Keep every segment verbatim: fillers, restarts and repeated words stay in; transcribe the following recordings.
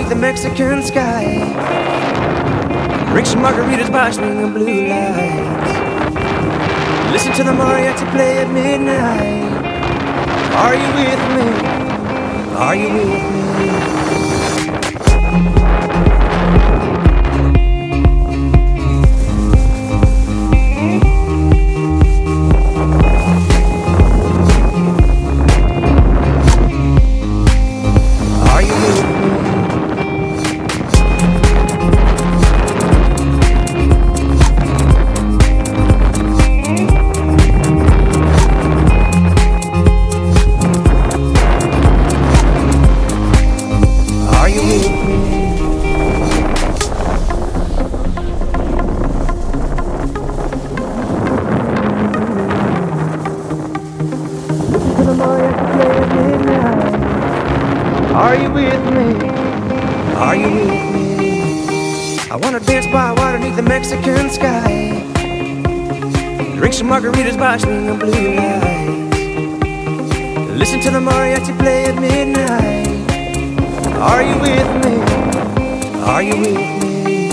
the Mexican sky. Drink some margaritas by swinging blue lights. Listen to the mariachi play at midnight. Are you with me? Are you with me? Are you with me? Are you with me? I wanna dance by water beneath the Mexican sky. Drink some margaritas by swinging blue lights. Listen to the mariachi play at midnight. Are you with me? Are you with me?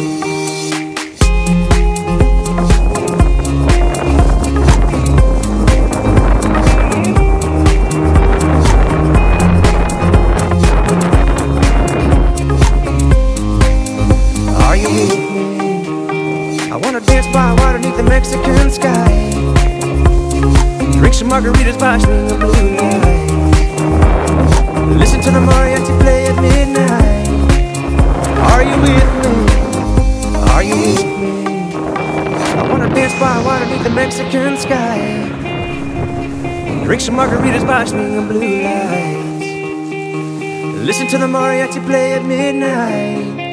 I wanna dance by water beneath the Mexican sky. Drink some margaritas by swinging blue lights. Listen to the mariachi play at midnight. Are you with me? Are you with me? I wanna dance by water beneath the Mexican sky. Drink some margaritas by swinging blue lights. Listen to the mariachi play at midnight.